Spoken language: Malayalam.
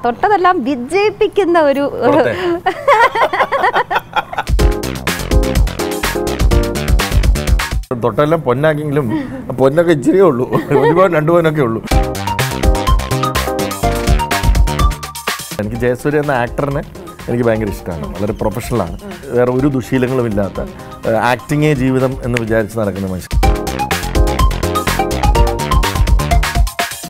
തൊട്ടതെല്ലാം വിജയിപ്പിക്കുന്ന ഒരു തൊട്ടെല്ലാം പൊന്നാക്കെങ്കിലും പൊന്നൊക്കെ ഇച്ചിരിയേ ഉള്ളൂ, ഒരുപാട് 2 പൊന്നൊക്കെ ഉള്ളൂ. എനിക്ക് ജയസൂര്യ എന്ന ആക്ടറിനെ എനിക്ക് ഭയങ്കര ഇഷ്ടമാണ്. വളരെ പ്രൊഫഷണലാണ്, വേറെ ഒരു ദുശീലങ്ങളും ഇല്ലാത്ത, ആക്ടിങ്ങേ ജീവിതം എന്ന് വിചാരിച്ച് നടക്കുന്ന മനുഷ്യൻ.